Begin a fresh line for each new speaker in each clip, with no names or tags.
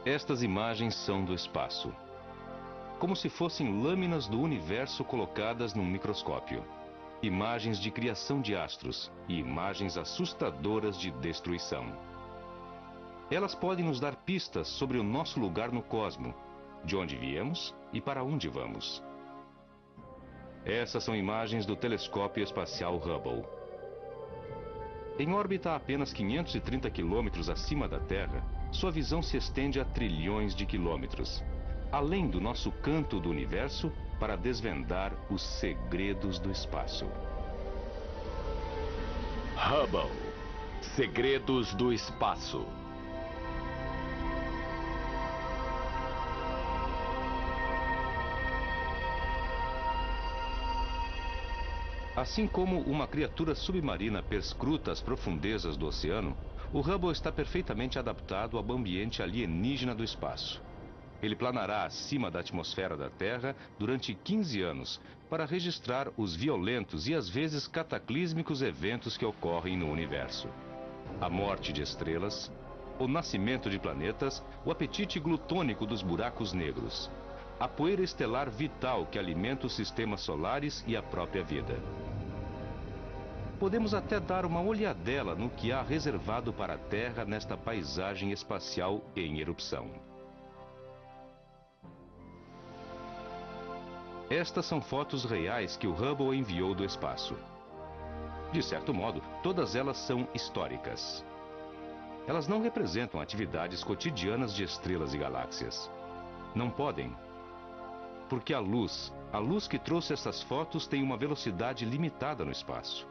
Estas imagens são do espaço, como se fossem lâminas do universo colocadas num microscópio. Imagens de criação de astros e imagens assustadoras de destruição. Elas podem nos dar pistas sobre o nosso lugar no cosmo, de onde viemos e para onde vamos. Essas são imagens do telescópio espacial Hubble. Em órbita a apenas 530 quilômetros acima da Terra, sua visão se estende a trilhões de quilômetros, além do nosso canto do universo, para desvendar os segredos do espaço.
Hubble. Segredos do espaço.
Assim como uma criatura submarina perscruta as profundezas do oceano, o Hubble está perfeitamente adaptado ao ambiente alienígena do espaço. Ele planará acima da atmosfera da Terra durante 15 anos para registrar os violentos e às vezes cataclísmicos eventos que ocorrem no universo. A morte de estrelas, o nascimento de planetas, o apetite glutônico dos buracos negros, a poeira estelar vital que alimenta os sistemas solares e a própria vida. Podemos até dar uma olhadela no que há reservado para a Terra nesta paisagem espacial em erupção. Estas são fotos reais que o Hubble enviou do espaço. De certo modo, todas elas são históricas. Elas não representam atividades cotidianas de estrelas e galáxias. Não podem. Porque a luz que trouxe essas fotos tem uma velocidade limitada no espaço.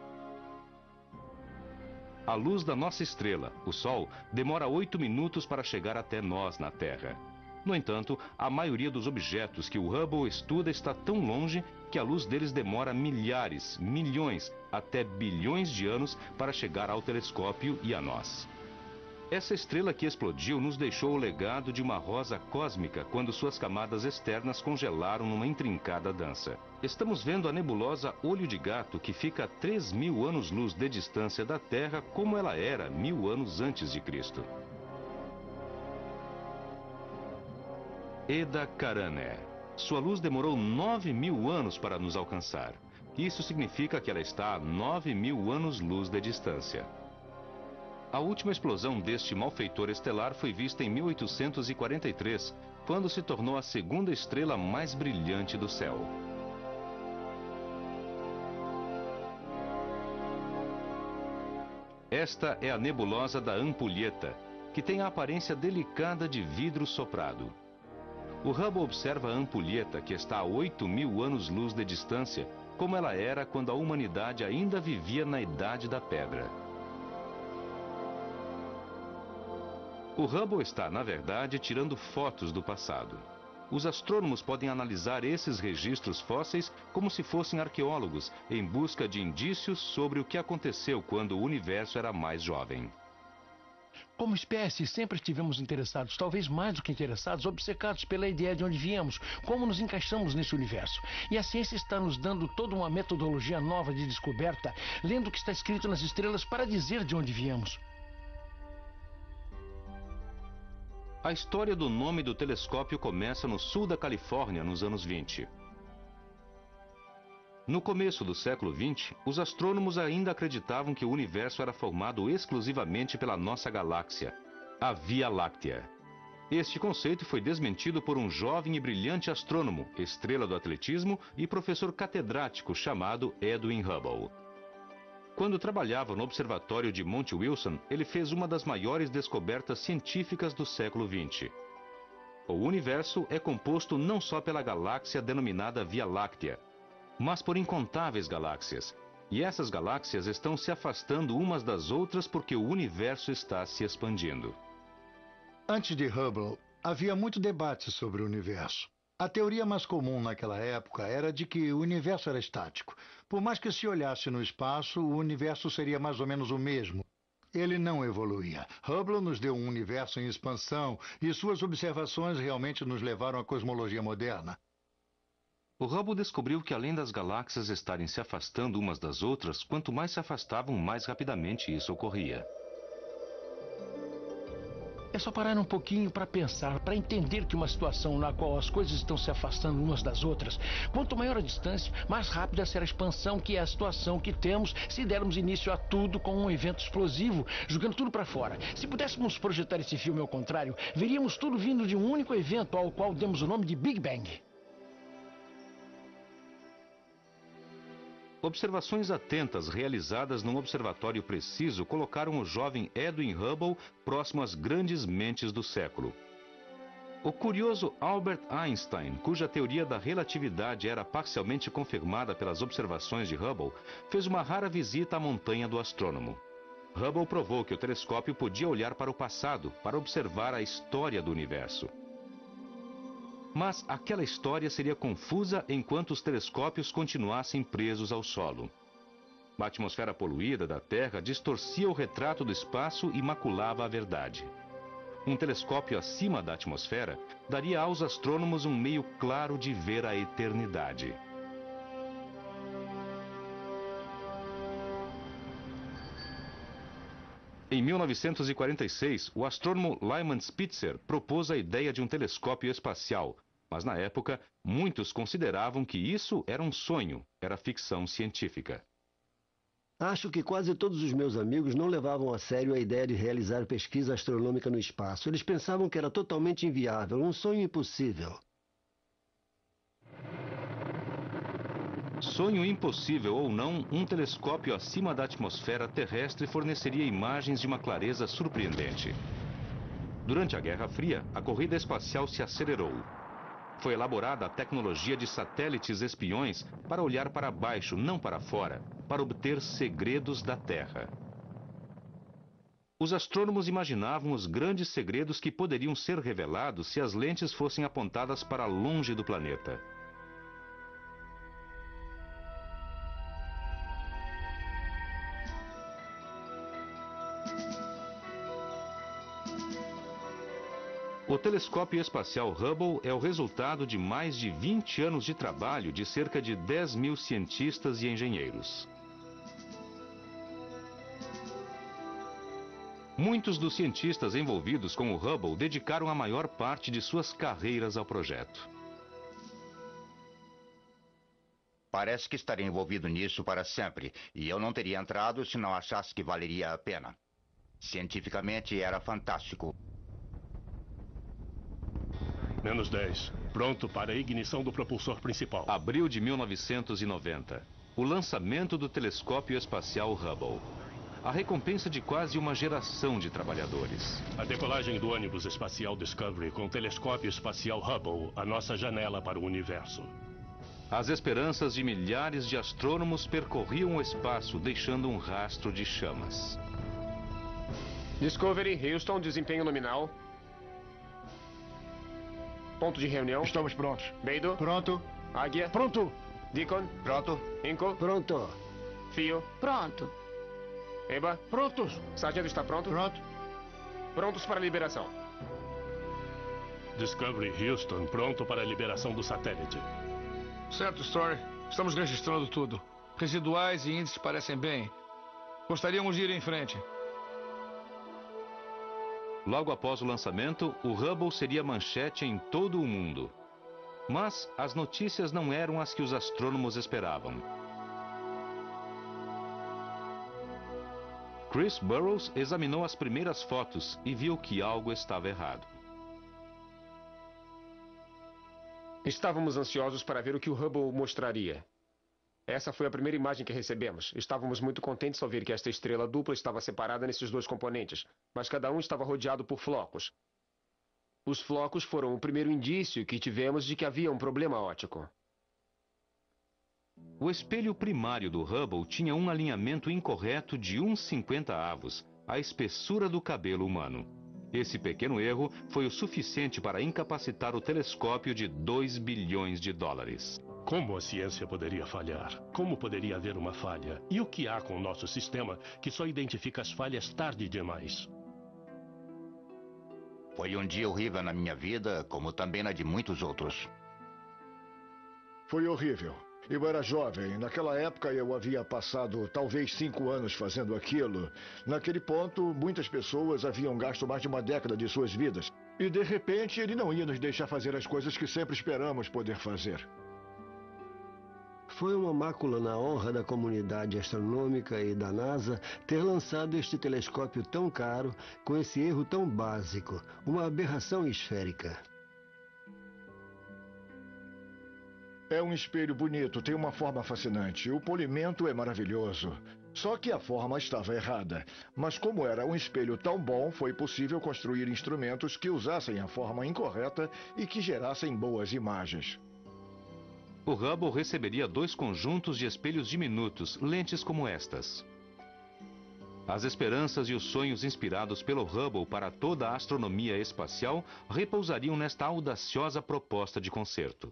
A luz da nossa estrela, o Sol, demora 8 minutos para chegar até nós na Terra. No entanto, a maioria dos objetos que o Hubble estuda está tão longe que a luz deles demora milhares, milhões, até bilhões de anos para chegar ao telescópio e a nós. Essa estrela que explodiu nos deixou o legado de uma rosa cósmica quando suas camadas externas congelaram numa intrincada dança. Estamos vendo a nebulosa Olho de Gato, que fica a 3.000 anos-luz de distância da Terra, como ela era 1.000 anos antes de Cristo. Eta Carinae. Sua luz demorou 9.000 anos para nos alcançar. Isso significa que ela está a 9.000 anos-luz de distância. A última explosão deste malfeitor estelar foi vista em 1843, quando se tornou a segunda estrela mais brilhante do céu. Esta é a nebulosa da Ampulheta, que tem a aparência delicada de vidro soprado. O Hubble observa a Ampulheta, que está a 8.000 anos-luz de distância, como ela era quando a humanidade ainda vivia na Idade da Pedra. O Hubble está, na verdade, tirando fotos do passado. Os astrônomos podem analisar esses registros fósseis como se fossem arqueólogos, em busca de indícios sobre o que aconteceu quando o universo era mais jovem.
Como espécie, sempre estivemos interessados, talvez mais do que interessados, obcecados pela ideia de onde viemos, como nos encaixamos nesse universo. E a ciência está nos dando toda uma metodologia nova de descoberta, lendo o que está escrito nas estrelas para dizer de onde viemos.
A história do nome do telescópio começa no sul da Califórnia, nos anos 20. No começo do século XX, os astrônomos ainda acreditavam que o universo era formado exclusivamente pela nossa galáxia, a Via Láctea. Este conceito foi desmentido por um jovem e brilhante astrônomo, estrela do atletismo e professor catedrático chamado Edwin Hubble. Quando trabalhava no observatório de Monte Wilson, ele fez uma das maiores descobertas científicas do século XX. O universo é composto não só pela galáxia denominada Via Láctea, mas por incontáveis galáxias. E essas galáxias estão se afastando umas das outras porque o universo está se expandindo.
Antes de Hubble, havia muito debate sobre o universo. A teoria mais comum naquela época era de que o universo era estático. Por mais que se olhasse no espaço, o universo seria mais ou menos o mesmo. Ele não evoluía. Hubble nos deu um universo em expansão e suas observações realmente nos levaram à cosmologia moderna.
O Hubble descobriu que além das galáxias estarem se afastando umas das outras, quanto mais se afastavam, mais rapidamente isso ocorria.
É só parar um pouquinho para pensar, para entender que uma situação na qual as coisas estão se afastando umas das outras, quanto maior a distância, mais rápida será a expansão, que é a situação que temos se dermos início a tudo com um evento explosivo, jogando tudo para fora. Se pudéssemos projetar esse filme ao contrário, veríamos tudo vindo de um único evento ao qual demos o nome de Big Bang.
Observações atentas realizadas num observatório preciso colocaram o jovem Edwin Hubble próximo às grandes mentes do século. O curioso Albert Einstein, cuja teoria da relatividade era parcialmente confirmada pelas observações de Hubble, fez uma rara visita à montanha do astrônomo. Hubble provou que o telescópio podia olhar para o passado, para observar a história do universo. Mas aquela história seria confusa enquanto os telescópios continuassem presos ao solo. A atmosfera poluída da Terra distorcia o retrato do espaço e maculava a verdade. Um telescópio acima da atmosfera daria aos astrônomos um meio claro de ver a eternidade. Em 1946, o astrônomo Lyman Spitzer propôs a ideia de um telescópio espacial, mas na época, muitos consideravam que isso era um sonho, era ficção científica.
Acho que quase todos os meus amigos não levavam a sério a ideia de realizar pesquisa astronômica no espaço. Eles pensavam que era totalmente inviável, um sonho impossível.
Sonho impossível ou não, um telescópio acima da atmosfera terrestre forneceria imagens de uma clareza surpreendente. Durante a Guerra Fria, a corrida espacial se acelerou. Foi elaborada a tecnologia de satélites espiões para olhar para baixo, não para fora, para obter segredos da Terra. Os astrônomos imaginavam os grandes segredos que poderiam ser revelados se as lentes fossem apontadas para longe do planeta. O telescópio espacial Hubble é o resultado de mais de 20 anos de trabalho de cerca de 10 mil cientistas e engenheiros. Muitos dos cientistas envolvidos com o Hubble dedicaram a maior parte de suas carreiras ao projeto.
Parece que estaria envolvido nisso para sempre, e eu não teria entrado se não achasse que valeria a pena. Cientificamente era fantástico.
Menos 10. Pronto para a ignição do propulsor principal.
Abril de 1990. O lançamento do telescópio espacial Hubble. A recompensa de quase uma geração de trabalhadores.
A decolagem do ônibus espacial Discovery com o telescópio espacial Hubble, a nossa janela para o universo.
As esperanças de milhares de astrônomos percorriam o espaço, deixando um rastro de chamas.
Discovery, Houston, desempenho nominal. Ponto de reunião.
Estamos prontos.
Beido.
Pronto?
Águia.
Pronto.
Deacon.
Pronto?
Inco.
Pronto.
Fio.
Pronto.
Eba.
Prontos.
Sargento está pronto?
Pronto?
Prontos para liberação.
Discovery Houston, pronto para a liberação do satélite.
Certo, Story. Estamos registrando tudo. Residuais e índices parecem bem. Gostaríamos de ir em frente.
Logo após o lançamento, o Hubble seria manchete em todo o mundo. Mas as notícias não eram as que os astrônomos esperavam. Chris Burrows examinou as primeiras fotos e viu que algo estava errado.
Estávamos ansiosos para ver o que o Hubble mostraria. Essa foi a primeira imagem que recebemos. Estávamos muito contentes ao ver que esta estrela dupla estava separada nesses dois componentes, mas cada um estava rodeado por flocos. Os flocos foram o primeiro indício que tivemos de que havia um problema óptico.
O espelho primário do Hubble tinha um alinhamento incorreto de 1,50 avos, a espessura do cabelo humano. Esse pequeno erro foi o suficiente para incapacitar o telescópio de 2 bilhões de dólares.
Como a ciência poderia falhar? Como poderia haver uma falha? E o que há com o nosso sistema que só identifica as falhas tarde demais?
Foi um dia horrível na minha vida, como também na de muitos outros.
Foi horrível.
Eu era jovem. Naquela época eu havia passado talvez 5 anos fazendo aquilo. Naquele ponto, muitas pessoas haviam gasto mais de uma década de suas vidas. E de repente ele não ia nos deixar fazer as coisas que sempre esperamos poder fazer.
Foi uma mácula na honra da comunidade astronômica e da NASA ter lançado este telescópio tão caro, com esse erro tão básico, uma aberração esférica.
É um espelho bonito, tem uma forma fascinante. O polimento é maravilhoso. Só que a forma estava errada. Mas como era um espelho tão bom, foi possível construir instrumentos que usassem a forma incorreta e que gerassem boas imagens.
O Hubble receberia 2 conjuntos de espelhos diminutos, lentes como estas. As esperanças e os sonhos inspirados pelo Hubble para toda a astronomia espacial repousariam nesta audaciosa proposta de concerto.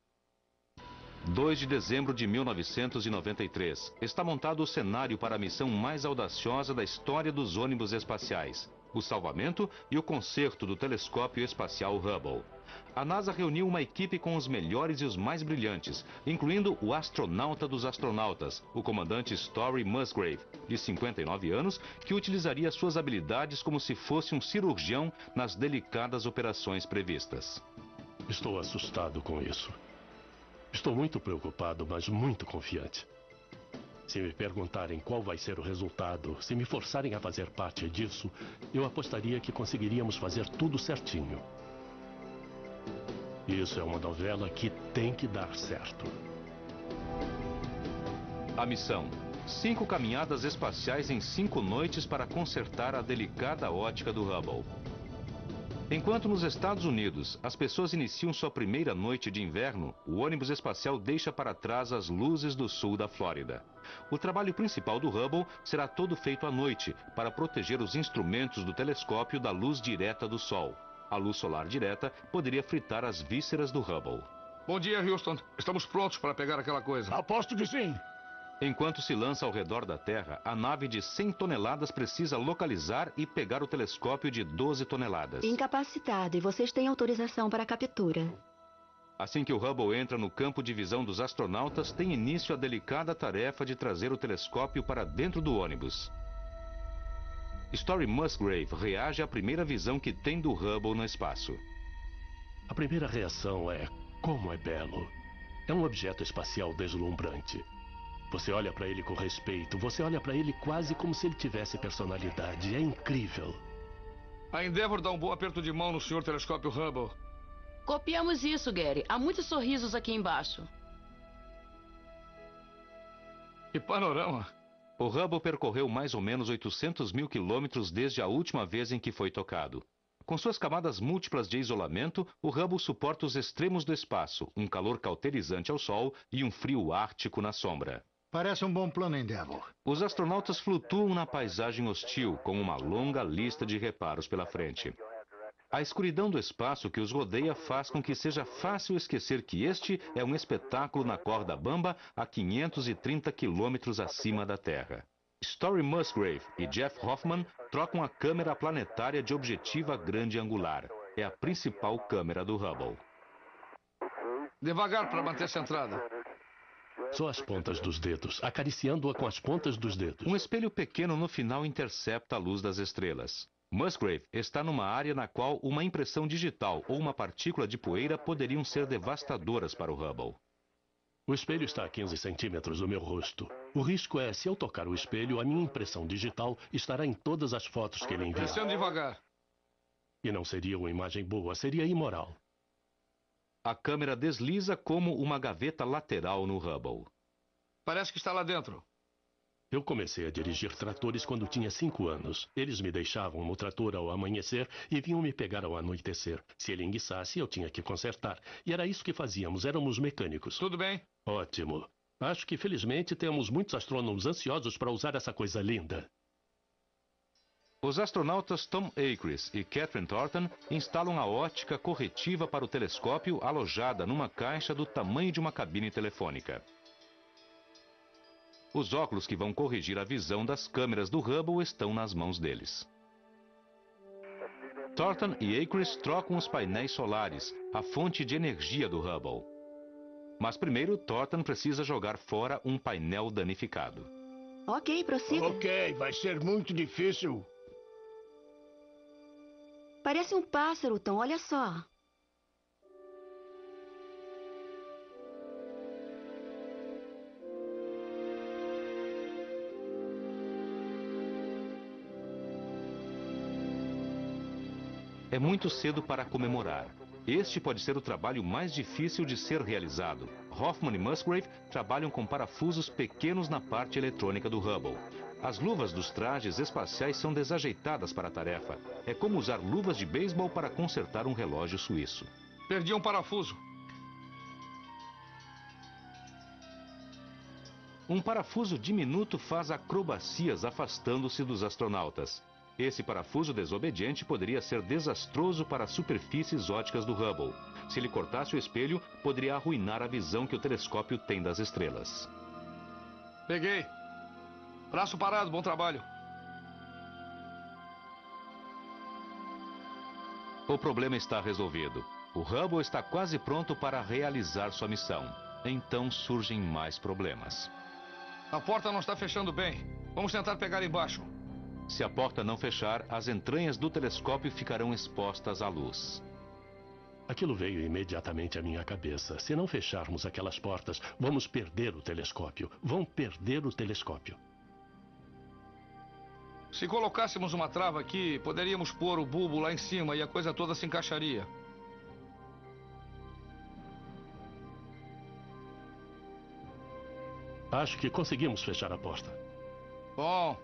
2 de dezembro de 1993. Está montado o cenário para a missão mais audaciosa da história dos ônibus espaciais. O salvamento e o concerto do telescópio espacial Hubble. A NASA reuniu uma equipe com os melhores e os mais brilhantes, incluindo o astronauta dos astronautas, o comandante Story Musgrave, de 59 anos, que utilizaria suas habilidades como se fosse um cirurgião nas delicadas operações previstas.
Estou assustado com isso. Estou muito preocupado, mas muito confiante. Se me perguntarem qual vai ser o resultado, se me forçarem a fazer parte disso, eu apostaria que conseguiríamos fazer tudo certinho. Isso é uma novela que tem que dar certo.
A missão: 5 caminhadas espaciais em 5 noites para consertar a delicada ótica do Hubble. Enquanto nos Estados Unidos as pessoas iniciam sua primeira noite de inverno, o ônibus espacial deixa para trás as luzes do sul da Flórida. O trabalho principal do Hubble será todo feito à noite, para proteger os instrumentos do telescópio da luz direta do Sol. A luz solar direta poderia fritar as vísceras do Hubble.
Bom dia, Houston. Estamos prontos para pegar aquela coisa.
Aposto que sim.
Enquanto se lança ao redor da Terra, a nave de 100 toneladas precisa localizar e pegar o telescópio de 12 toneladas.
Incapacitado, e vocês têm autorização para a captura.
Assim que o Hubble entra no campo de visão dos astronautas, tem início a delicada tarefa de trazer o telescópio para dentro do ônibus. Story Musgrave reage à primeira visão que tem do Hubble no espaço.
A primeira reação é: como é belo. É um objeto espacial deslumbrante. Você olha para ele com respeito, você olha para ele quase como se ele tivesse personalidade. É incrível.
A Endeavour dá um bom aperto de mão no senhor telescópio Hubble.
Copiamos isso, Gary. Há muitos sorrisos aqui embaixo.
Que panorama!
O Hubble percorreu mais ou menos 800 mil quilômetros desde a última vez em que foi tocado. Com suas camadas múltiplas de isolamento, o Hubble suporta os extremos do espaço, um calor cauterizante ao Sol e um frio ártico na sombra.
Parece um bom plano, Endeavour.
Os astronautas flutuam na paisagem hostil, com uma longa lista de reparos pela frente. A escuridão do espaço que os rodeia faz com que seja fácil esquecer que este é um espetáculo na corda bamba a 530 quilômetros acima da Terra. Story Musgrave e Jeff Hoffman trocam a câmera planetária de objetiva grande angular. É a principal câmera do Hubble.
Devagar para manter centrada.
Só as pontas dos dedos, acariciando-a com as pontas dos dedos.
Um espelho pequeno no final intercepta a luz das estrelas. Musgrave está numa área na qual uma impressão digital ou uma partícula de poeira poderiam ser devastadoras para o Hubble.
O espelho está a 15 centímetros do meu rosto. O risco é, se eu tocar o espelho, a minha impressão digital estará em todas as fotos que ele envia.
Descendo devagar.
E não seria uma imagem boa, seria imoral.
A câmera desliza como uma gaveta lateral no Hubble.
Parece que está lá dentro.
Eu comecei a dirigir tratores quando tinha 5 anos. Eles me deixavam no trator ao amanhecer e vinham me pegar ao anoitecer. Se ele enguiçasse, eu tinha que consertar. E era isso que fazíamos, éramos mecânicos.
Tudo bem?
Ótimo. Acho que, felizmente, temos muitos astrônomos ansiosos para usar essa coisa linda.
Os astronautas Tom Akers e Catherine Thornton instalam a ótica corretiva para o telescópio alojada numa caixa do tamanho de uma cabine telefônica. Os óculos que vão corrigir a visão das câmeras do Hubble estão nas mãos deles. Thornton e Akers trocam os painéis solares, a fonte de energia do Hubble. Mas primeiro, Thornton precisa jogar fora um painel danificado.
Ok, prossiga.
Ok, vai ser muito difícil.
Parece um pássaro, Tom, olha só.
É muito cedo para comemorar. Este pode ser o trabalho mais difícil de ser realizado. Hoffman e Musgrave trabalham com parafusos pequenos na parte eletrônica do Hubble. As luvas dos trajes espaciais são desajeitadas para a tarefa. É como usar luvas de beisebol para consertar um relógio suíço.
Perdi um parafuso.
Um parafuso diminuto faz acrobacias afastando-se dos astronautas. Esse parafuso desobediente poderia ser desastroso para as superfícies ópticas do Hubble. Se ele cortasse o espelho, poderia arruinar a visão que o telescópio tem das estrelas.
Peguei. Braço parado, bom trabalho.
O problema está resolvido. O Hubble está quase pronto para realizar sua missão. Então surgem mais problemas.
A porta não está fechando bem. Vamos tentar pegar embaixo.
Se a porta não fechar, as entranhas do telescópio ficarão expostas à luz.
Aquilo veio imediatamente à minha cabeça. Se não fecharmos aquelas portas, vamos perder o telescópio. Vão perder o telescópio.
Se colocássemos uma trava aqui, poderíamos pôr o bulbo lá em cima e a coisa toda se encaixaria.
Acho que conseguimos fechar a porta.
Bom.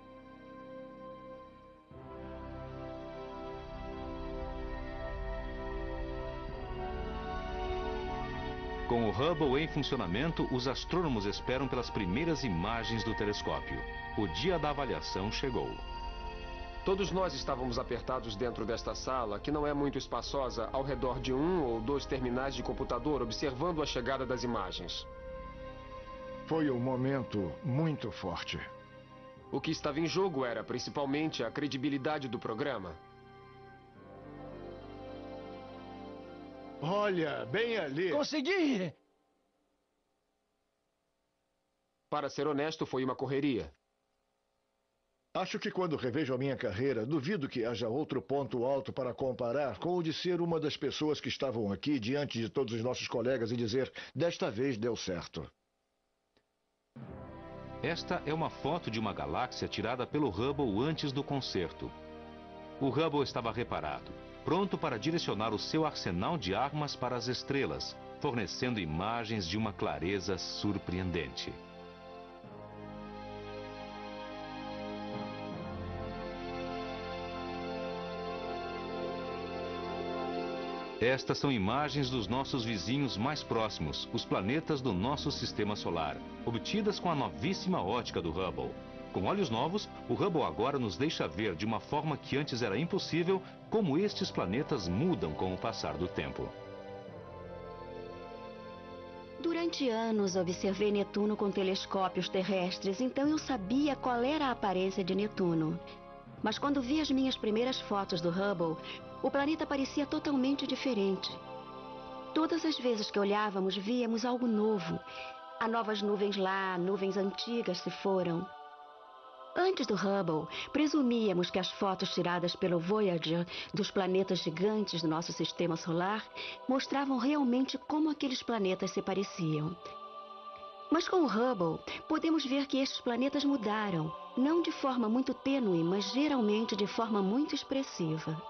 Com o Hubble em funcionamento, os astrônomos esperam pelas primeiras imagens do telescópio. O dia da avaliação chegou.
Todos nós estávamos apertados dentro desta sala, que não é muito espaçosa, ao redor de 1 ou 2 terminais de computador, observando a chegada das imagens.
Foi um momento muito forte.
O que estava em jogo era, principalmente, a credibilidade do programa.
Olha, bem ali.
Consegui!
Para ser honesto, foi uma correria.
Acho que quando revejo a minha carreira, duvido que haja outro ponto alto para comparar com o de ser uma das pessoas que estavam aqui diante de todos os nossos colegas e dizer, desta vez deu certo.
Esta é uma foto de uma galáxia tirada pelo Hubble antes do concerto. O Hubble estava reparado, pronto para direcionar o seu arsenal de armas para as estrelas, fornecendo imagens de uma clareza surpreendente. Estas são imagens dos nossos vizinhos mais próximos, os planetas do nosso sistema solar, obtidas com a novíssima ótica do Hubble. Com olhos novos, o Hubble agora nos deixa ver de uma forma que antes era impossível como estes planetas mudam com o passar do tempo.
Durante anos observei Netuno com telescópios terrestres, então eu sabia qual era a aparência de Netuno. Mas quando vi as minhas primeiras fotos do Hubble, o planeta parecia totalmente diferente. Todas as vezes que olhávamos, víamos algo novo. Há novas nuvens lá, nuvens antigas se foram. Antes do Hubble, presumíamos que as fotos tiradas pelo Voyager dos planetas gigantes do nosso sistema solar mostravam realmente como aqueles planetas se pareciam. Mas com o Hubble, podemos ver que estes planetas mudaram, não de forma muito tênue, mas geralmente de forma muito expressiva.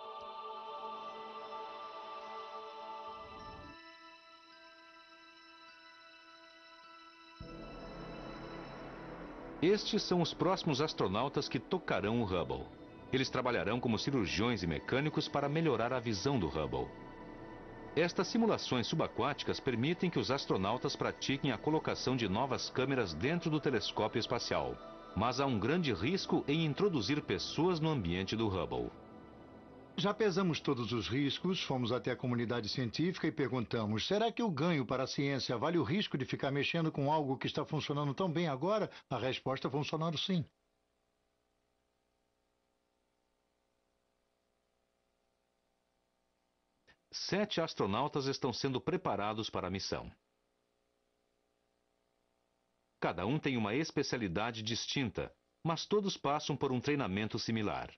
Estes são os próximos astronautas que tocarão o Hubble. Eles trabalharão como cirurgiões e mecânicos para melhorar a visão do Hubble. Estas simulações subaquáticas permitem que os astronautas pratiquem a colocação de novas câmeras dentro do telescópio espacial. Mas há um grande risco em introduzir pessoas no ambiente do Hubble.
Já pesamos todos os riscos, fomos até a comunidade científica e perguntamos, será que o ganho para a ciência vale o risco de ficar mexendo com algo que está funcionando tão bem agora? A resposta é funcionando sim.
Sete astronautas estão sendo preparados para a missão. Cada um tem uma especialidade distinta, mas todos passam por um treinamento similar.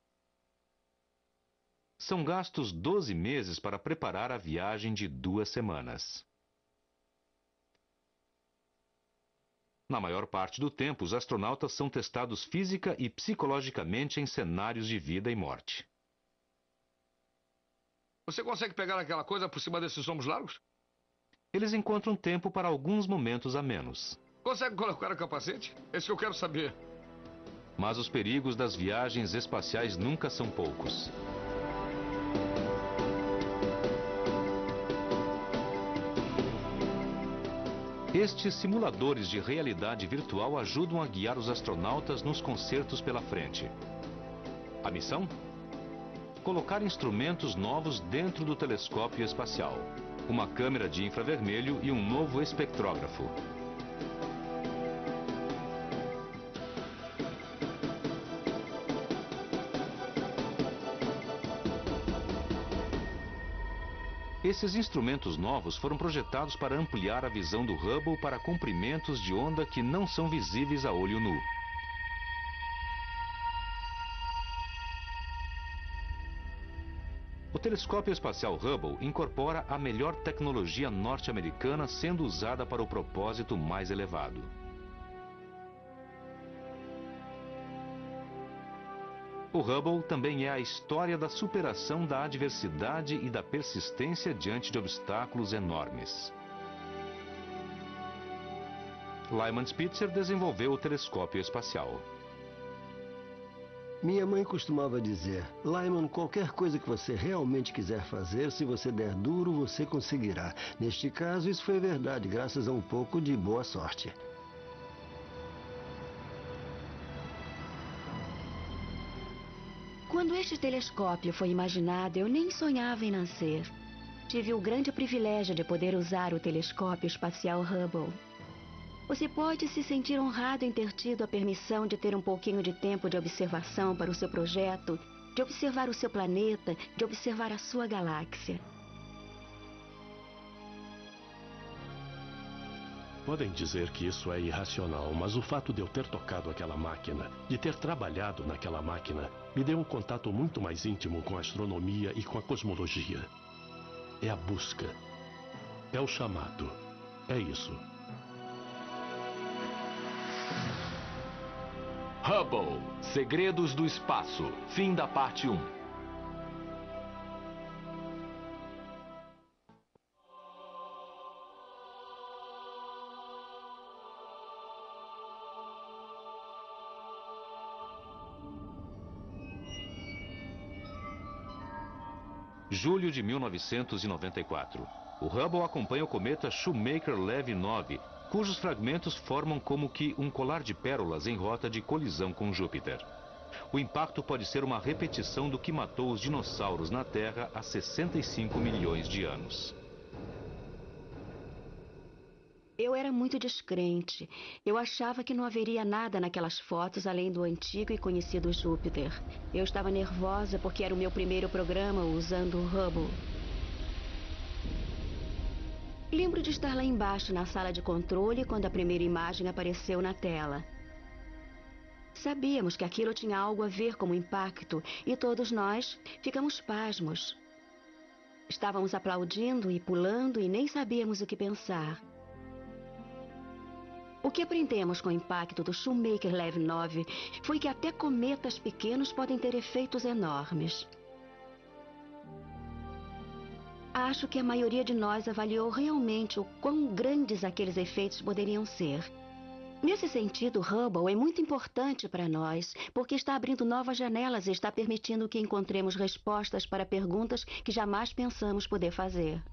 São gastos 12 meses para preparar a viagem de 2 semanas. Na maior parte do tempo, os astronautas são testados física e psicologicamente em cenários de vida e morte.
Você consegue pegar aquela coisa por cima desses ombros largos?
Eles encontram tempo para alguns momentos a menos.
Consegue colocar o capacete? É isso que eu quero saber.
Mas os perigos das viagens espaciais nunca são poucos. Estes simuladores de realidade virtual ajudam a guiar os astronautas nos concertos pela frente. A missão? Colocar instrumentos novos dentro do telescópio espacial, uma câmera de infravermelho e um novo espectrógrafo. Esses instrumentos novos foram projetados para ampliar a visão do Hubble para comprimentos de onda que não são visíveis a olho nu. O telescópio espacial Hubble incorpora a melhor tecnologia norte-americana sendo usada para o propósito mais elevado. O Hubble também é a história da superação da adversidade e da persistência diante de obstáculos enormes. Lyman Spitzer desenvolveu o telescópio espacial.
Minha mãe costumava dizer: Lyman, qualquer coisa que você realmente quiser fazer, se você der duro, você conseguirá. Neste caso, isso foi verdade, graças a um pouco de boa sorte.
Quando este telescópio foi imaginado, eu nem sonhava em nascer. Tive o grande privilégio de poder usar o telescópio espacial Hubble. Você pode se sentir honrado em ter tido a permissão de ter um pouquinho de tempo de observação para o seu projeto, de observar o seu planeta, de observar a sua galáxia.
Podem dizer que isso é irracional, mas o fato de eu ter tocado aquela máquina, de ter trabalhado naquela máquina, me deu um contato muito mais íntimo com a astronomia e com a cosmologia. É a busca. É o chamado. É isso.
Hubble, Segredos do Espaço. Fim da parte 1.
Julho de 1994. O Hubble acompanha o cometa Shoemaker-Levy 9, cujos fragmentos formam como que um colar de pérolas em rota de colisão com Júpiter. O impacto pode ser uma repetição do que matou os dinossauros na Terra há 65 milhões de anos.
Eu era muito descrente. Eu achava que não haveria nada naquelas fotos além do antigo e conhecido Júpiter. Eu estava nervosa porque era o meu primeiro programa usando o Hubble. Lembro de estar lá embaixo na sala de controle quando a primeira imagem apareceu na tela. Sabíamos que aquilo tinha algo a ver com o impacto e todos nós ficamos pasmos. Estávamos aplaudindo e pulando e nem sabíamos o que pensar. O que aprendemos com o impacto do Shoemaker-Levy 9 foi que até cometas pequenos podem ter efeitos enormes. Acho que a maioria de nós avaliou realmente o quão grandes aqueles efeitos poderiam ser. Nesse sentido, o Hubble é muito importante para nós, porque está abrindo novas janelas e está permitindo que encontremos respostas para perguntas que jamais pensamos poder fazer.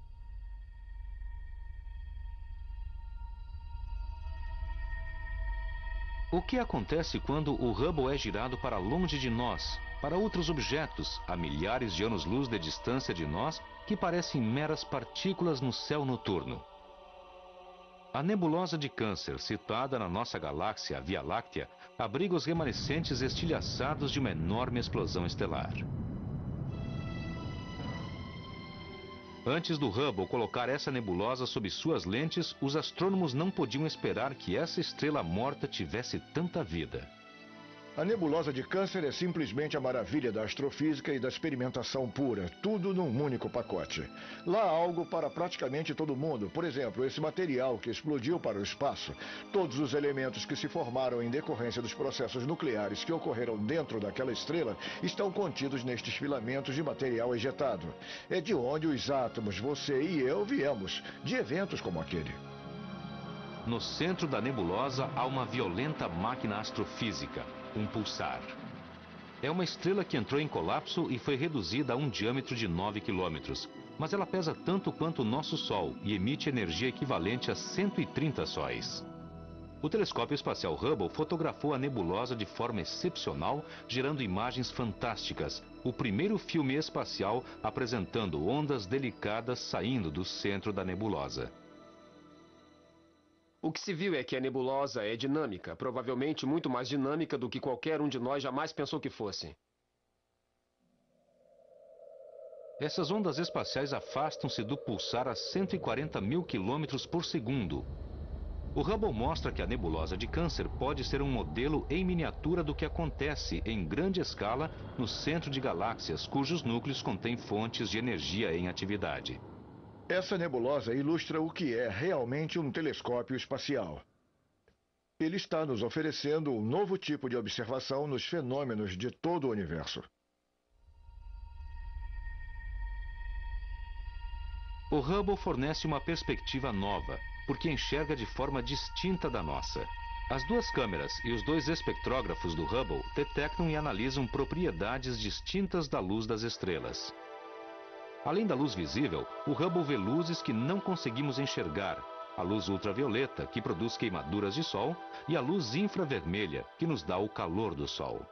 O que acontece quando o Hubble é girado para longe de nós, para outros objetos, a milhares de anos-luz de distância de nós, que parecem meras partículas no céu noturno? A nebulosa de Câncer, citada na nossa galáxia, a Via Láctea, abriga os remanescentes estilhaçados de uma enorme explosão estelar. Antes do Hubble colocar essa nebulosa sob suas lentes, os astrônomos não podiam esperar que essa estrela morta tivesse tanta vida.
A nebulosa de Câncer é simplesmente a maravilha da astrofísica e da experimentação pura, tudo num único pacote. Lá há algo para praticamente todo mundo. Por exemplo, esse material que explodiu para o espaço, todos os elementos que se formaram em decorrência dos processos nucleares que ocorreram dentro daquela estrela estão contidos nestes filamentos de material ejetado. É de onde os átomos, você e eu, viemos, de eventos como aquele.
No centro da nebulosa há uma violenta máquina astrofísica, um pulsar. É uma estrela que entrou em colapso e foi reduzida a um diâmetro de 9 quilômetros, mas ela pesa tanto quanto o nosso Sol e emite energia equivalente a 130 sóis. O telescópio espacial Hubble fotografou a nebulosa de forma excepcional, gerando imagens fantásticas. O primeiro filme espacial apresentando ondas delicadas saindo do centro da nebulosa.
O que se viu é que a nebulosa é dinâmica, provavelmente muito mais dinâmica do que qualquer um de nós jamais pensou que fosse.
Essas ondas espaciais afastam-se do pulsar a 140 mil quilômetros por segundo. O Hubble mostra que a nebulosa de Câncer pode ser um modelo em miniatura do que acontece em grande escala no centro de galáxias cujos núcleos contêm fontes de energia em atividade.
Essa nebulosa ilustra o que é realmente um telescópio espacial. Ele está nos oferecendo um novo tipo de observação nos fenômenos de todo o universo.
O Hubble fornece uma perspectiva nova, porque enxerga de forma distinta da nossa. As duas câmeras e os dois espectrógrafos do Hubble detectam e analisam propriedades distintas da luz das estrelas. Além da luz visível, o Hubble vê luzes que não conseguimos enxergar, a luz ultravioleta, que produz queimaduras de Sol, e a luz infravermelha, que nos dá o calor do Sol.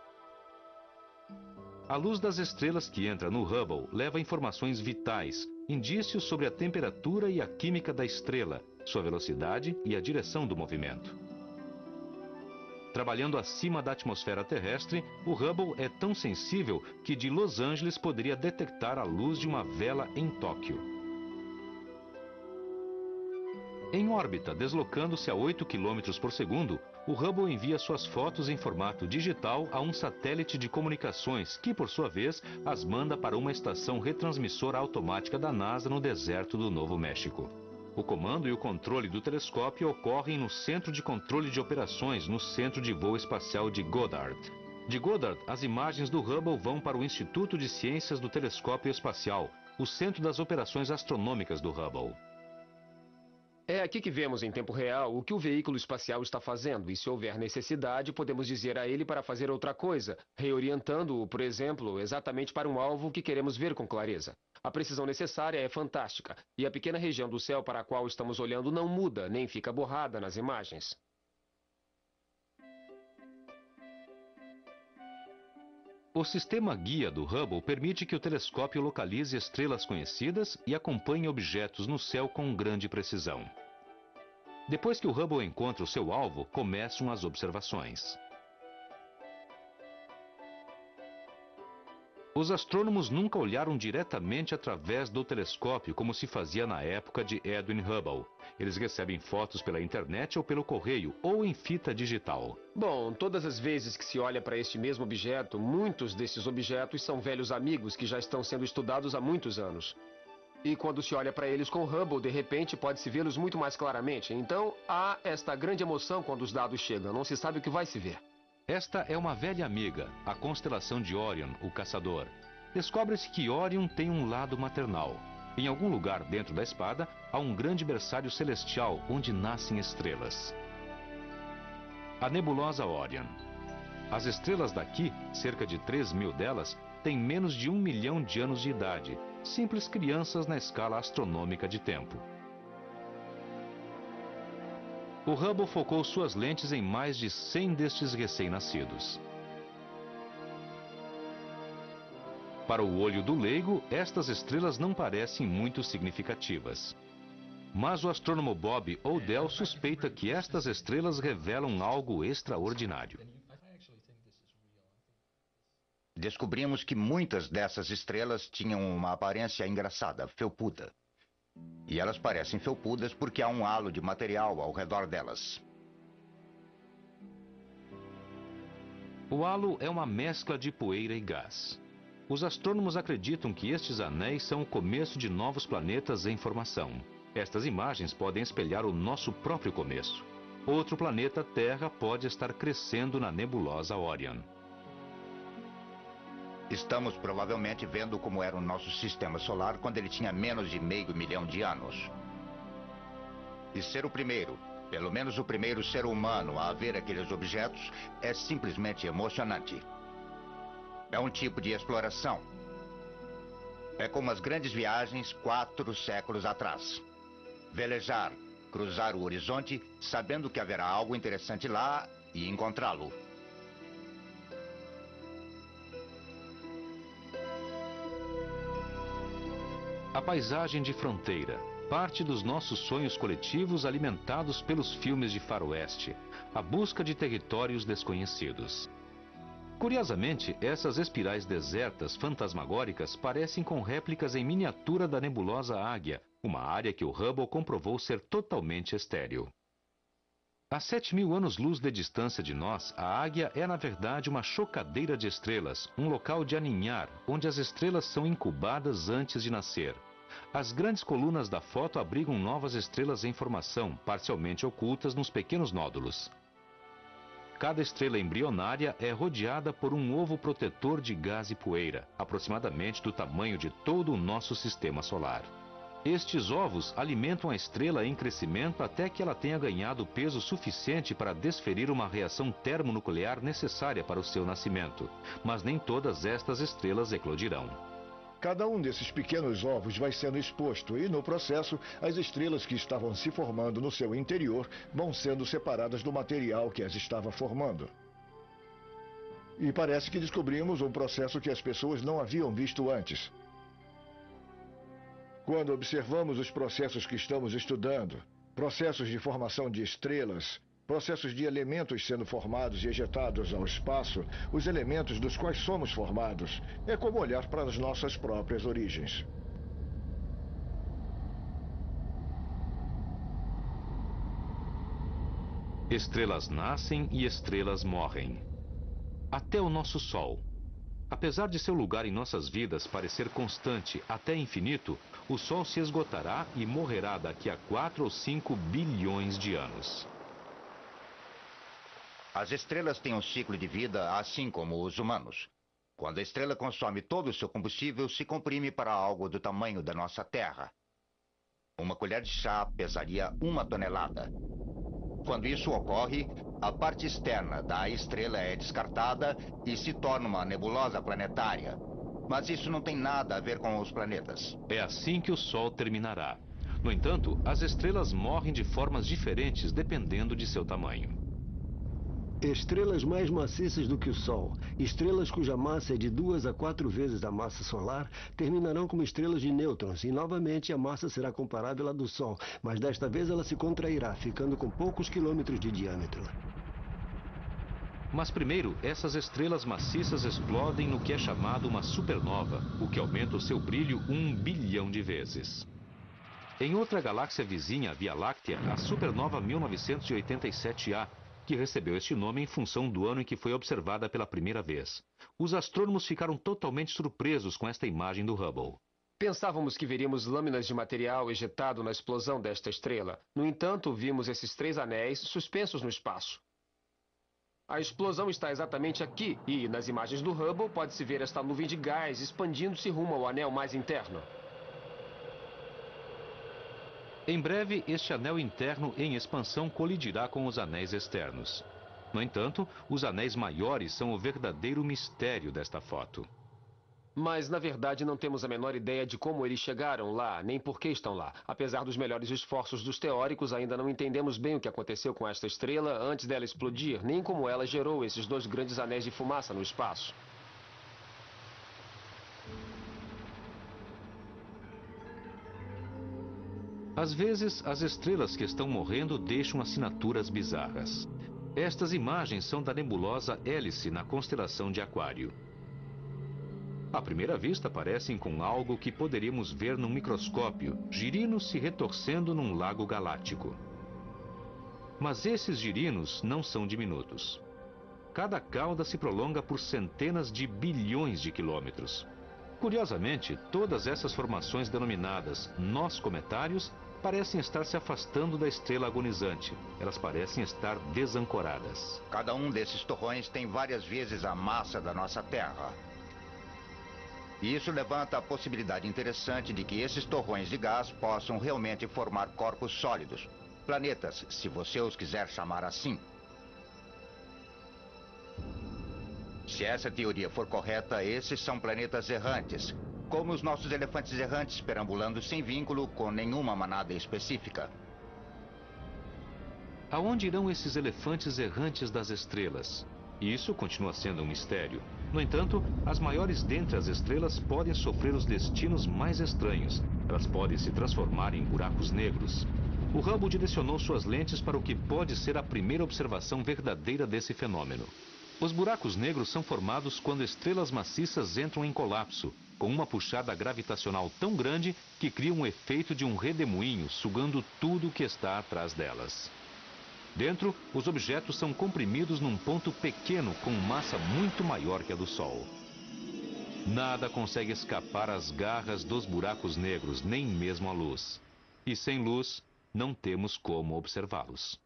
A luz das estrelas que entra no Hubble leva informações vitais, indícios sobre a temperatura e a química da estrela, sua velocidade e a direção do movimento. Trabalhando acima da atmosfera terrestre, o Hubble é tão sensível que de Los Angeles poderia detectar a luz de uma vela em Tóquio. Em órbita, deslocando-se a 8 km por segundo, o Hubble envia suas fotos em formato digital a um satélite de comunicações que, por sua vez, as manda para uma estação retransmissora automática da NASA no deserto do Novo México. O comando e o controle do telescópio ocorrem no Centro de Controle de Operações, no Centro de Voo Espacial de Goddard. De Goddard, as imagens do Hubble vão para o Instituto de Ciências do Telescópio Espacial, o centro das operações astronômicas do Hubble.
É aqui que vemos em tempo real o que o veículo espacial está fazendo, e se houver necessidade, podemos dizer a ele para fazer outra coisa, reorientando-o, por exemplo, exatamente para um alvo que queremos ver com clareza. A precisão necessária é fantástica, e a pequena região do céu para a qual estamos olhando não muda, nem fica borrada nas imagens.
O sistema guia do Hubble permite que o telescópio localize estrelas conhecidas e acompanhe objetos no céu com grande precisão. Depois que o Hubble encontra o seu alvo, começam as observações. Os astrônomos nunca olharam diretamente através do telescópio como se fazia na época de Edwin Hubble. Eles recebem fotos pela internet ou pelo correio, ou em fita digital.
Bom, todas as vezes que se olha para este mesmo objeto, muitos desses objetos são velhos amigos que já estão sendo estudados há muitos anos. E quando se olha para eles com Hubble, de repente pode-se vê-los muito mais claramente. Então, há esta grande emoção quando os dados chegam, não se sabe o que vai se ver.
Esta é uma velha amiga, a constelação de Orion, o caçador. Descobre-se que Orion tem um lado maternal. Em algum lugar dentro da espada, há um grande berçário celestial onde nascem estrelas. A nebulosa Orion. As estrelas daqui, cerca de 3.000 delas, têm menos de 1 milhão de anos de idade, simples crianças na escala astronômica de tempo. O Hubble focou suas lentes em mais de 100 destes recém-nascidos. Para o olho do leigo, estas estrelas não parecem muito significativas. Mas o astrônomo Bob Odell suspeita que estas estrelas revelam algo extraordinário.
Descobrimos que muitas dessas estrelas tinham uma aparência engraçada, felpuda. E elas parecem felpudas porque há um halo de material ao redor delas.
O halo é uma mescla de poeira e gás. Os astrônomos acreditam que estes anéis são o começo de novos planetas em formação. Estas imagens podem espelhar o nosso próprio começo. Outro planeta, Terra, pode estar crescendo na nebulosa Orion.
Estamos provavelmente vendo como era o nosso sistema solar quando ele tinha menos de meio milhão de anos. E ser o primeiro, pelo menos o primeiro ser humano a ver aqueles objetos, é simplesmente emocionante. É um tipo de exploração. É como as grandes viagens 4 séculos atrás. Velejar, cruzar o horizonte, sabendo que haverá algo interessante lá e encontrá-lo.
A paisagem de fronteira, parte dos nossos sonhos coletivos alimentados pelos filmes de faroeste, a busca de territórios desconhecidos. Curiosamente, essas espirais desertas fantasmagóricas parecem com réplicas em miniatura da nebulosa Águia, uma área que o Hubble comprovou ser totalmente estéril. A 7.000 anos-luz de distância de nós, a Águia é na verdade uma chocadeira de estrelas, um local de aninhar, onde as estrelas são incubadas antes de nascer. As grandes colunas da foto abrigam novas estrelas em formação, parcialmente ocultas nos pequenos nódulos. Cada estrela embrionária é rodeada por um ovo protetor de gás e poeira, aproximadamente do tamanho de todo o nosso sistema solar. Estes ovos alimentam a estrela em crescimento até que ela tenha ganhado peso suficiente para desferir uma reação termonuclear necessária para o seu nascimento. Mas nem todas estas estrelas eclodirão.
Cada um desses pequenos ovos vai sendo exposto e, no processo, as estrelas que estavam se formando no seu interior vão sendo separadas do material que as estava formando. E parece que descobrimos um processo que as pessoas não haviam visto antes. Quando observamos os processos que estamos estudando, processos de formação de estrelas, processos de elementos sendo formados e ejetados ao espaço, os elementos dos quais somos formados, é como olhar para as nossas próprias origens.
Estrelas nascem e estrelas morrem. Até o nosso Sol. Apesar de seu lugar em nossas vidas parecer constante até infinito, o Sol se esgotará e morrerá daqui a 4 ou 5 bilhões de anos.
As estrelas têm um ciclo de vida assim como os humanos. Quando a estrela consome todo o seu combustível, se comprime para algo do tamanho da nossa Terra. Uma colher de chá pesaria 1 tonelada. Quando isso ocorre, a parte externa da estrela é descartada e se torna uma nebulosa planetária. Mas isso não tem nada a ver com os planetas.
É assim que o Sol terminará. No entanto, as estrelas morrem de formas diferentes dependendo de seu tamanho.
Estrelas mais maciças do que o Sol, estrelas cuja massa é de 2 a 4 vezes a massa solar, terminarão como estrelas de nêutrons e novamente a massa será comparável à do Sol, mas desta vez ela se contrairá, ficando com poucos quilômetros de diâmetro.
Mas primeiro, essas estrelas maciças explodem no que é chamado uma supernova, o que aumenta o seu brilho 1 bilhão de vezes. Em outra galáxia vizinha, a Via Láctea, a supernova 1987A, que recebeu este nome em função do ano em que foi observada pela primeira vez. Os astrônomos ficaram totalmente surpresos com esta imagem do Hubble.
Pensávamos que veríamos lâminas de material ejetado na explosão desta estrela. No entanto, vimos esses 3 anéis suspensos no espaço. A explosão está exatamente aqui e, nas imagens do Hubble, pode-se ver esta nuvem de gás expandindo-se rumo ao anel mais interno.
Em breve, este anel interno em expansão colidirá com os anéis externos. No entanto, os anéis maiores são o verdadeiro mistério desta foto.
Mas, na verdade, não temos a menor ideia de como eles chegaram lá, nem por que estão lá. Apesar dos melhores esforços dos teóricos, ainda não entendemos bem o que aconteceu com esta estrela antes dela explodir, nem como ela gerou esses 2 grandes anéis de fumaça no espaço.
Às vezes, as estrelas que estão morrendo deixam assinaturas bizarras. Estas imagens são da nebulosa Hélice na constelação de Aquário. À primeira vista, parecem com algo que poderíamos ver num microscópio, girinos se retorcendo num lago galáctico. Mas esses girinos não são diminutos. Cada cauda se prolonga por centenas de bilhões de quilômetros. Curiosamente, todas essas formações denominadas nós cometários parecem estar se afastando da estrela agonizante. Elas parecem estar desancoradas.
Cada um desses torrões tem várias vezes a massa da nossa Terra. E isso levanta a possibilidade interessante de que esses torrões de gás possam realmente formar corpos sólidos. Planetas, se você os quiser chamar assim. Se essa teoria for correta, esses são planetas errantes, como os nossos elefantes errantes perambulando sem vínculo com nenhuma manada específica.
Aonde irão esses elefantes errantes das estrelas? Isso continua sendo um mistério. No entanto, as maiores dentre as estrelas podem sofrer os destinos mais estranhos. Elas podem se transformar em buracos negros. O Hubble direcionou suas lentes para o que pode ser a primeira observação verdadeira desse fenômeno. Os buracos negros são formados quando estrelas maciças entram em colapso, com uma puxada gravitacional tão grande que cria um efeito de um redemoinho sugando tudo o que está atrás delas. Dentro, os objetos são comprimidos num ponto pequeno com massa muito maior que a do Sol. Nada consegue escapar às garras dos buracos negros, nem mesmo a luz. E sem luz, não temos como observá-los.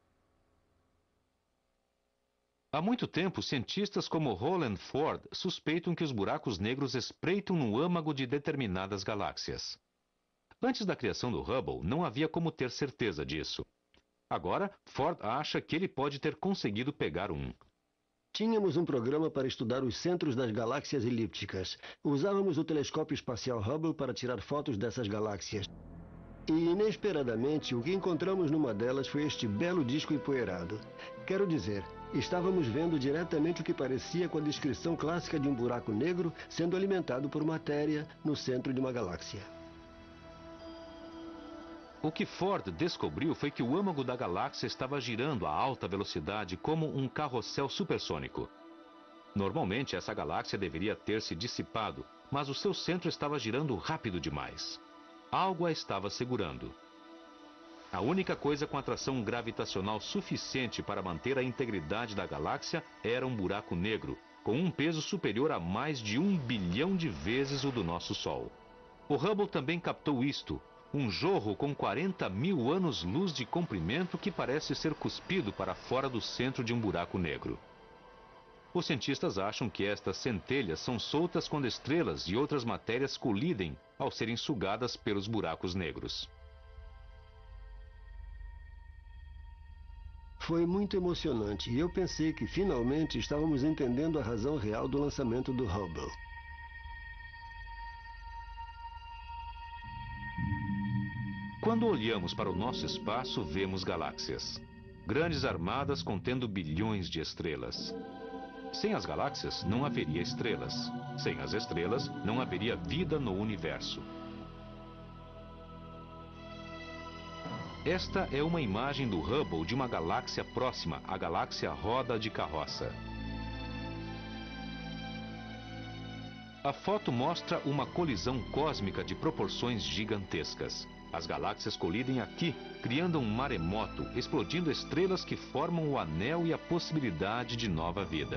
Há muito tempo, cientistas como Rowland Ford suspeitam que os buracos negros espreitam no âmago de determinadas galáxias. Antes da criação do Hubble, não havia como ter certeza disso. Agora, Ford acha que ele pode ter conseguido pegar um.
Tínhamos um programa para estudar os centros das galáxias elípticas. Usávamos o telescópio espacial Hubble para tirar fotos dessas galáxias. E, inesperadamente, o que encontramos numa delas foi este belo disco empoeirado. Quero dizer, estávamos vendo diretamente o que parecia com a descrição clássica de um buraco negro sendo alimentado por matéria no centro de uma galáxia.
O que Ford descobriu foi que o âmago da galáxia estava girando a alta velocidade como um carrossel supersônico. Normalmente, essa galáxia deveria ter se dissipado, mas o seu centro estava girando rápido demais. Algo a estava segurando. A única coisa com atração gravitacional suficiente para manter a integridade da galáxia era um buraco negro, com um peso superior a mais de 1 bilhão de vezes o do nosso Sol. O Hubble também captou isto. Um jorro com 40 mil anos-luz de comprimento que parece ser cuspido para fora do centro de um buraco negro. Os cientistas acham que estas centelhas são soltas quando estrelas e outras matérias colidem ao serem sugadas pelos buracos negros.
Foi muito emocionante e eu pensei que finalmente estávamos entendendo a razão real do lançamento do Hubble.
Quando olhamos para o nosso espaço, vemos galáxias. Grandes armadas contendo bilhões de estrelas. Sem as galáxias, não haveria estrelas. Sem as estrelas, não haveria vida no universo. Esta é uma imagem do Hubble de uma galáxia próxima, a galáxia Roda de Carroça. A foto mostra uma colisão cósmica de proporções gigantescas. As galáxias colidem aqui, criando um maremoto, explodindo estrelas que formam o anel e a possibilidade de nova vida.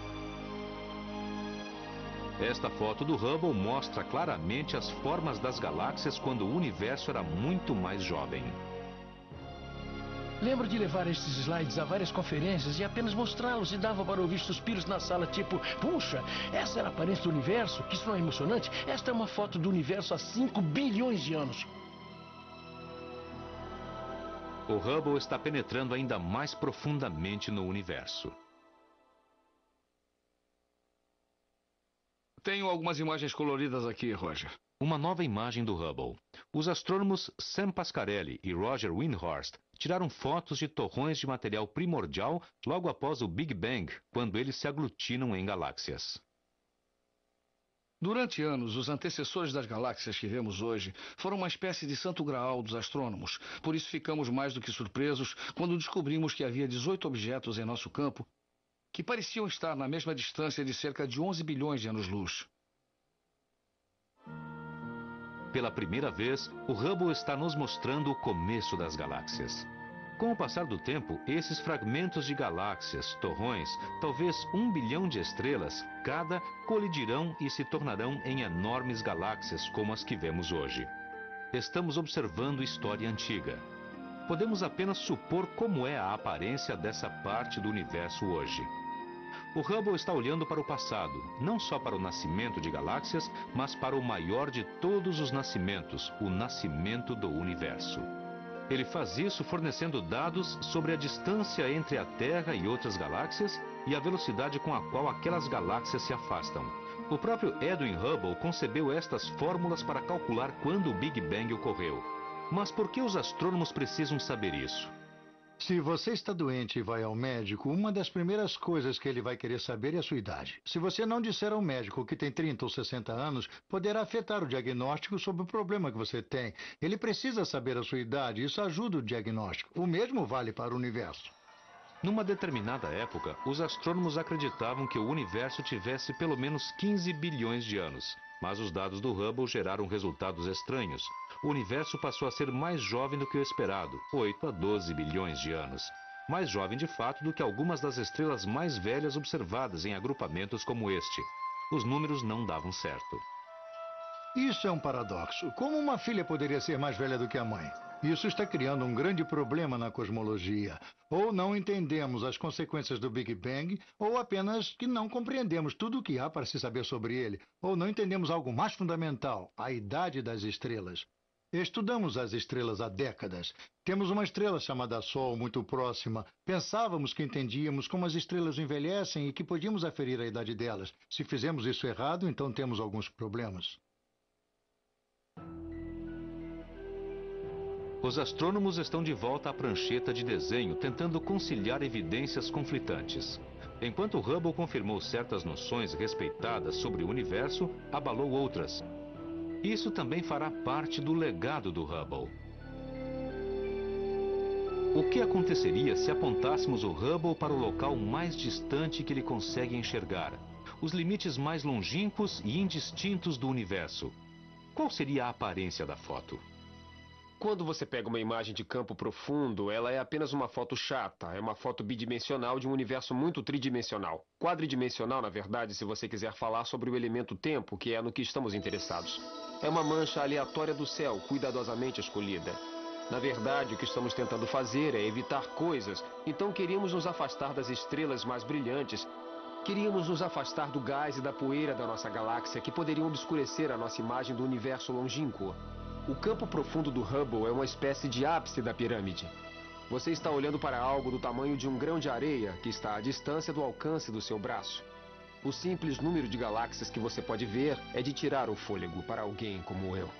Esta foto do Hubble mostra claramente as formas das galáxias quando o universo era muito mais jovem.
Lembro de levar estes slides a várias conferências e apenas mostrá-los e dava para ouvir suspiros na sala, tipo, puxa, essa era a aparência do universo? Que isso não é emocionante? Esta é uma foto do universo há 5 bilhões de anos.
O Hubble está penetrando ainda mais profundamente no universo.
Tenho algumas imagens coloridas aqui, Roger.
Uma nova imagem do Hubble. Os astrônomos Sam Pasquarelli e Roger Windhorst tiraram fotos de torrões de material primordial logo após o Big Bang, quando eles se aglutinam em galáxias.
Durante anos, os antecessores das galáxias que vemos hoje foram uma espécie de santo graal dos astrônomos. Por isso ficamos mais do que surpresos quando descobrimos que havia 18 objetos em nosso campo que pareciam estar na mesma distância de cerca de 11 bilhões de anos-luz.
Pela primeira vez, o Hubble está nos mostrando o começo das galáxias. Com o passar do tempo, esses fragmentos de galáxias, torrões, talvez 1 bilhão de estrelas, cada colidirão e se tornarão em enormes galáxias como as que vemos hoje. Estamos observando história antiga. Podemos apenas supor como é a aparência dessa parte do universo hoje. O Hubble está olhando para o passado, não só para o nascimento de galáxias, mas para o maior de todos os nascimentos, o nascimento do universo. Ele faz isso fornecendo dados sobre a distância entre a Terra e outras galáxias e a velocidade com a qual aquelas galáxias se afastam. O próprio Edwin Hubble concebeu estas fórmulas para calcular quando o Big Bang ocorreu. Mas por que os astrônomos precisam saber isso?
Se você está doente e vai ao médico, uma das primeiras coisas que ele vai querer saber é a sua idade. Se você não disser ao médico que tem 30 ou 60 anos, poderá afetar o diagnóstico sobre o problema que você tem. Ele precisa saber a sua idade, isso ajuda o diagnóstico. O mesmo vale para o universo.
Numa determinada época, os astrônomos acreditavam que o universo tivesse pelo menos 15 bilhões de anos. Mas os dados do Hubble geraram resultados estranhos. O universo passou a ser mais jovem do que o esperado, 8 a 12 bilhões de anos. Mais jovem de fato do que algumas das estrelas mais velhas observadas em agrupamentos como este. Os números não davam certo.
Isso é um paradoxo. Como uma filha poderia ser mais velha do que a mãe? Isso está criando um grande problema na cosmologia. Ou não entendemos as consequências do Big Bang, ou apenas que não compreendemos tudo o que há para se saber sobre ele, ou não entendemos algo mais fundamental, a idade das estrelas. Estudamos as estrelas há décadas. Temos uma estrela chamada Sol muito próxima. Pensávamos que entendíamos como as estrelas envelhecem e que podíamos aferir a idade delas. Se fizemos isso errado, então temos alguns problemas.
Os astrônomos estão de volta à prancheta de desenho, tentando conciliar evidências conflitantes. Enquanto Hubble confirmou certas noções respeitadas sobre o universo, abalou outras. Isso também fará parte do legado do Hubble. O que aconteceria se apontássemos o Hubble para o local mais distante que ele consegue enxergar? Os limites mais longínquos e indistintos do universo. Qual seria a aparência da foto?
Quando você pega uma imagem de campo profundo, ela é apenas uma foto chata. É uma foto bidimensional de um universo muito tridimensional. Quadridimensional, na verdade, se você quiser falar sobre o elemento tempo, que é no que estamos interessados. É uma mancha aleatória do céu, cuidadosamente escolhida. Na verdade, o que estamos tentando fazer é evitar coisas. Então queríamos nos afastar das estrelas mais brilhantes. Queríamos nos afastar do gás e da poeira da nossa galáxia, que poderiam obscurecer a nossa imagem do universo longínquo. O campo profundo do Hubble é uma espécie de ápice da pirâmide. Você está olhando para algo do tamanho de um grão de areia que está à distância do alcance do seu braço. O simples número de galáxias que você pode ver é de tirar o fôlego para alguém como eu.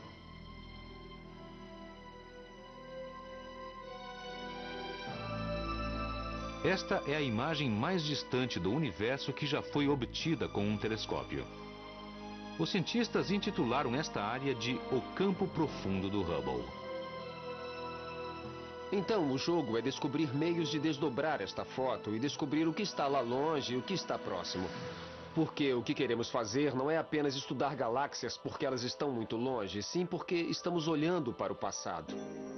Esta é a imagem mais distante do universo que já foi obtida com um telescópio. Os cientistas intitularam esta área de O Campo Profundo do Hubble.
Então, o jogo é descobrir meios de desdobrar esta foto e descobrir o que está lá longe e o que está próximo. Porque o que queremos fazer não é apenas estudar galáxias porque elas estão muito longe, sim porque estamos olhando para o passado.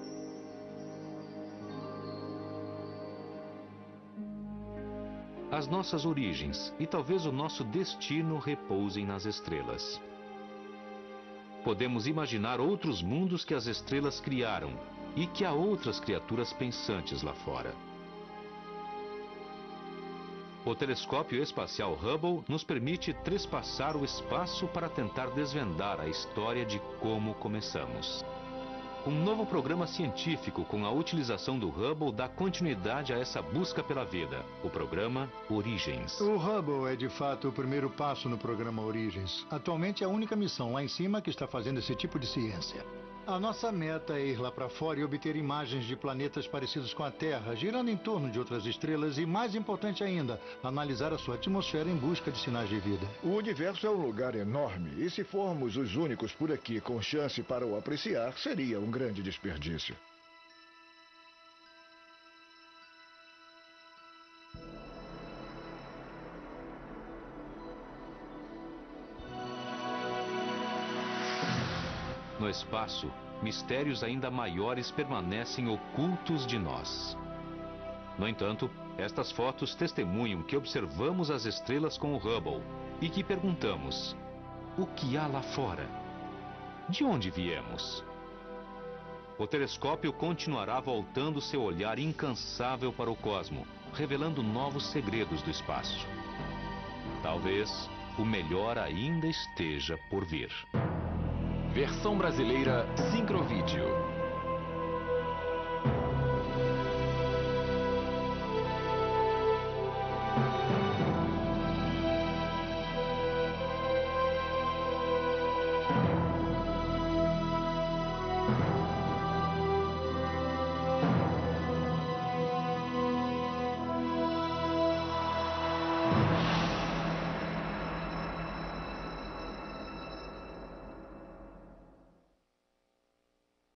As nossas origens e talvez o nosso destino repousem nas estrelas. Podemos imaginar outros mundos que as estrelas criaram e que há outras criaturas pensantes lá fora. O telescópio espacial Hubble nos permite trespassar o espaço para tentar desvendar a história de como começamos. Um novo programa científico com a utilização do Hubble dá continuidade a essa busca pela vida. O programa Origens.
O Hubble é de fato o primeiro passo no programa Origens. Atualmente é a única missão lá em cima que está fazendo esse tipo de ciência. A nossa meta é ir lá para fora e obter imagens de planetas parecidos com a Terra, girando em torno de outras estrelas e, mais importante ainda, analisar a sua atmosfera em busca de sinais de vida.
O universo é um lugar enorme e se formos os únicos por aqui com chance para o apreciar, seria um grande desperdício.
No espaço, mistérios ainda maiores permanecem ocultos de nós. No entanto, estas fotos testemunham que observamos as estrelas com o Hubble e que perguntamos: o que há lá fora? De onde viemos? O telescópio continuará voltando seu olhar incansável para o cosmo, revelando novos segredos do espaço. Talvez o melhor ainda esteja por vir.
Versão brasileira Sincrovídeo.